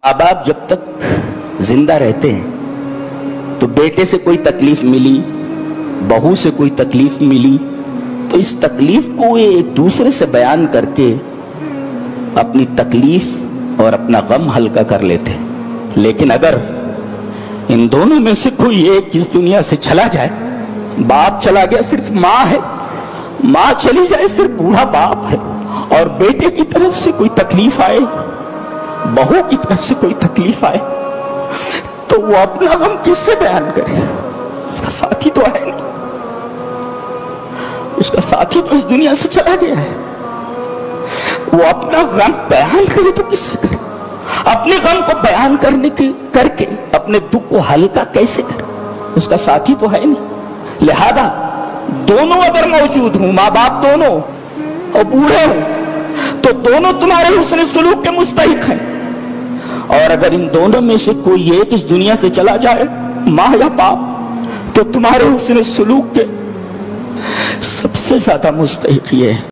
माँ बाप जब तक जिंदा रहते हैं तो बेटे से कोई तकलीफ मिली, बहू से कोई तकलीफ मिली तो इस तकलीफ को ये एक दूसरे से बयान करके अपनी तकलीफ और अपना गम हल्का कर लेते हैं। लेकिन अगर इन दोनों में से कोई एक इस दुनिया से चला जाए, बाप चला गया सिर्फ माँ है, माँ चली जाए सिर्फ बूढ़ा बाप है, और बेटे की तरफ से कोई तकलीफ आए, बहू की तरफ से कोई तकलीफ आए, तो वो अपना गम किससे बयान करे? उसका साथी तो है नहीं, उसका साथी तो इस दुनिया से चला गया है। वो अपना गम बयान करे तो किससे करे? अपने गम को बयान करके अपने दुख को हल्का कैसे करे? उसका साथी तो है नहीं। लिहाजा दोनों अगर मौजूद हूं, माँ बाप दोनों और बूढ़े हूं, तो दोनों तुम्हारे हुस्न सुलूक के मुस्तहिक हैं। और अगर इन दोनों में से कोई एक इस दुनिया से चला जाए, माँ या बाप, तो तुम्हारे हुस्न सुलूक के सबसे ज्यादा मुस्तहिक ये है।